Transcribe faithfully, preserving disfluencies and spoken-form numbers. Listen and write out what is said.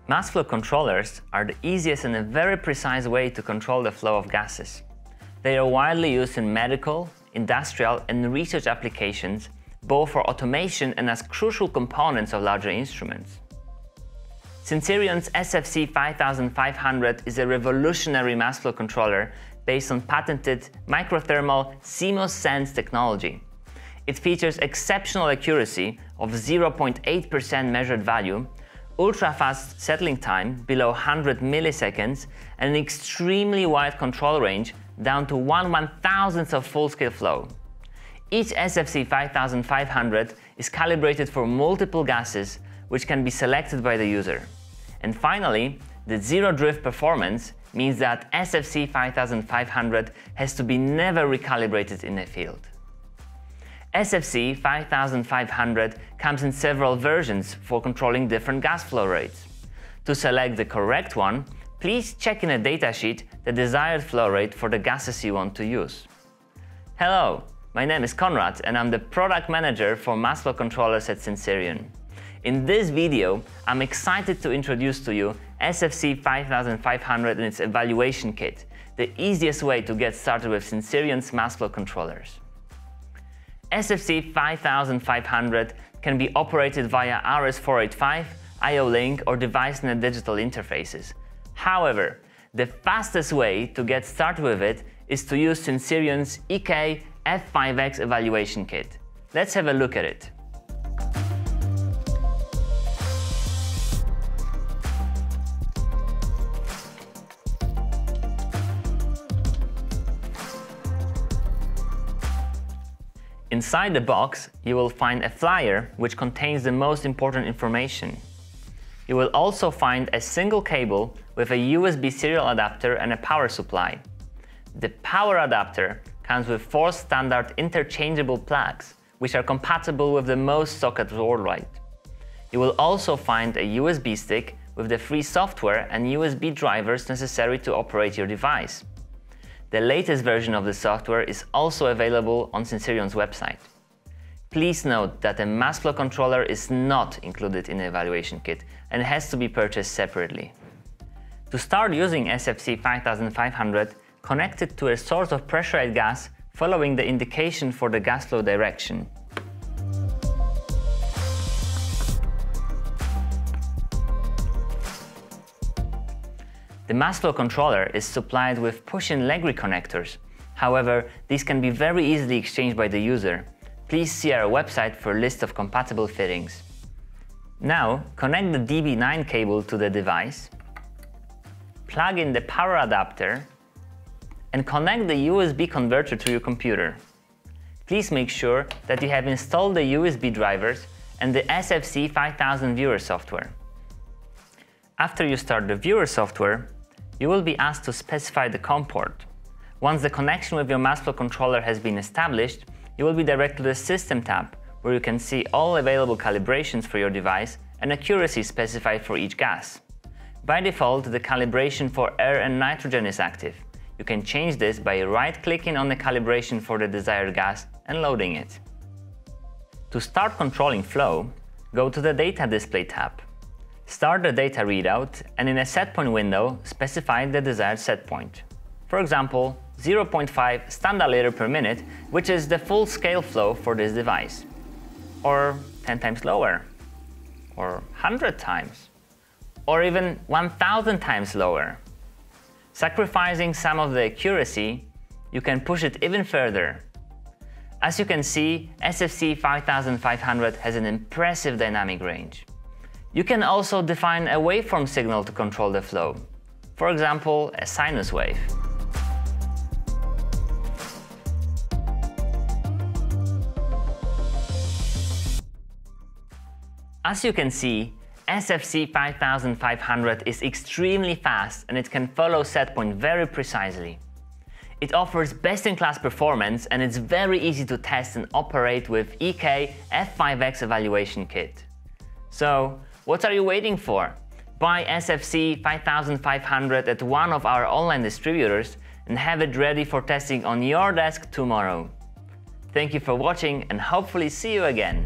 Mass flow controllers are the easiest and a very precise way to control the flow of gases. They are widely used in medical, industrial and research applications, both for automation and as crucial components of larger instruments. Sensirion's S F C five five hundred is a revolutionary mass flow controller based on patented microthermal C M O S Sense technology. It features exceptional accuracy of zero point eight percent measured value, ultra-fast settling time below one hundred milliseconds, and an extremely wide control range down to one one-thousandth of full-scale flow. Each S F C five five hundred is calibrated for multiple gases, which can be selected by the user. And finally, the zero-drift performance means that S F C five five hundred has to be never recalibrated in a field. S F C five five hundred comes in several versions for controlling different gas flow rates. To select the correct one, please check in a datasheet the desired flow rate for the gases you want to use. Hello, my name is Konrad and I'm the product manager for mass flow controllers at Sensirion. In this video, I'm excited to introduce to you S F C five five hundred and its evaluation kit, the easiest way to get started with Sensirion's mass flow controllers. S F C five five hundred can be operated via R S four eighty-five, I O Link or device-net digital interfaces. However, the fastest way to get started with it is to use Sensirion's E K F five X evaluation kit. Let's have a look at it. Inside the box, you will find a flyer which contains the most important information. You will also find a single cable with a U S B serial adapter and a power supply. The power adapter comes with four standard interchangeable plugs, which are compatible with the most sockets worldwide. You will also find a U S B stick with the free software and U S B drivers necessary to operate your device. The latest version of the software is also available on Sensirion's website. Please note that a mass flow controller is not included in the evaluation kit and has to be purchased separately. To start using S F C five five hundred, connect it to a source of pressurized gas following the indication for the gas flow direction. The mass flow controller is supplied with push-in leg connectors. However, these can be very easily exchanged by the user. Please see our website for a list of compatible fittings. Now, connect the D B nine cable to the device, plug in the power adapter, and connect the U S B converter to your computer. Please make sure that you have installed the U S B drivers and the S F C five thousand viewer software. After you start the viewer software, you will be asked to specify the COM port. Once the connection with your mass flow controller has been established, you will be directed to the System tab, where you can see all available calibrations for your device and accuracy specified for each gas. By default, the calibration for air and nitrogen is active. You can change this by right-clicking on the calibration for the desired gas and loading it. To start controlling flow, go to the Data Display tab. Start the data readout and in a setpoint window, specify the desired setpoint. For example, zero point five standard liter per minute, which is the full scale flow for this device. Or ten times lower, or one hundred times, or even one thousand times lower. Sacrificing some of the accuracy, you can push it even further. As you can see, S F C five five hundred has an impressive dynamic range. You can also define a waveform signal to control the flow. For example, a sinus wave. As you can see, S F C five five hundred is extremely fast and it can follow setpoint very precisely. It offers best-in-class performance and it's very easy to test and operate with E K F five X evaluation kit. So, what are you waiting for? Buy S F C five five hundred at one of our online distributors and have it ready for testing on your desk tomorrow. Thank you for watching and hopefully see you again.